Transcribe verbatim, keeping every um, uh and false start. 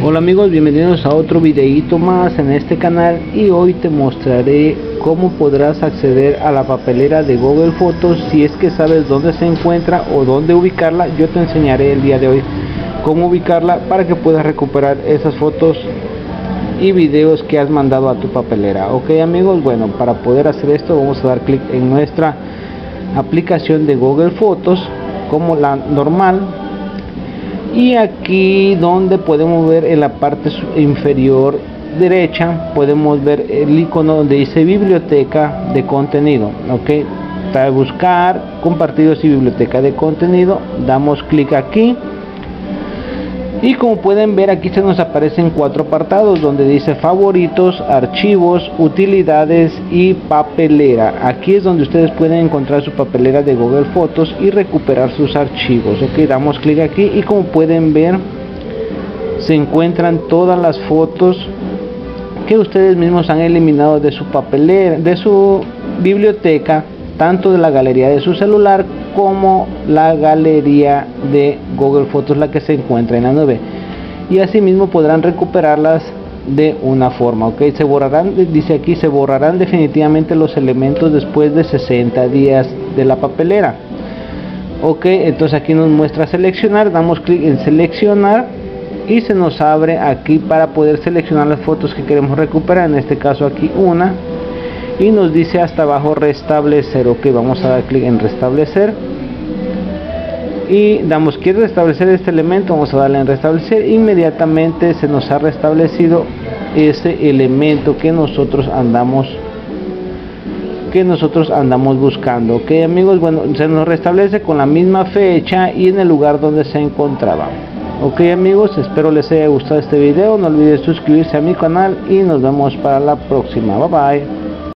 Hola amigos, bienvenidos a otro videíto más en este canal, y hoy te mostraré cómo podrás acceder a la papelera de Google Fotos si es que sabes dónde se encuentra o dónde ubicarla. Yo te enseñaré el día de hoy cómo ubicarla para que puedas recuperar esas fotos y videos que has mandado a tu papelera. Ok amigos, bueno, para poder hacer esto vamos a dar clic en nuestra aplicación de Google Fotos como la normal. Y aquí donde podemos ver en la parte inferior derecha podemos ver el icono donde dice biblioteca de contenido. Ok, para buscar compartidos y biblioteca de contenido damos clic aquí, y como pueden ver aquí se nos aparecen cuatro apartados donde dice favoritos, archivos, utilidades y papelera. Aquí es donde ustedes pueden encontrar su papelera de Google Fotos y recuperar sus archivos. Ok, damos clic aquí y como pueden ver se encuentran todas las fotos que ustedes mismos han eliminado de su papelera, de su biblioteca, tanto de la galería de su celular como la galería de Google Fotos, la que se encuentra en la nube, y asimismo podrán recuperarlas de una forma. Ok, se borrarán, dice aquí, se borrarán definitivamente los elementos después de sesenta días de la papelera. Ok, entonces aquí nos muestra seleccionar, damos clic en seleccionar y se nos abre aquí para poder seleccionar las fotos que queremos recuperar, en este caso aquí una, y nos dice hasta abajo restablecer. Ok, vamos a dar clic en restablecer y damos quiero restablecer este elemento, vamos a darle en restablecer. Inmediatamente se nos ha restablecido ese elemento que nosotros andamos que nosotros andamos buscando. Ok amigos, bueno, se nos restablece con la misma fecha y en el lugar donde se encontraba. Ok amigos, espero les haya gustado este video, no olviden suscribirse a mi canal y nos vemos para la próxima. Bye bye.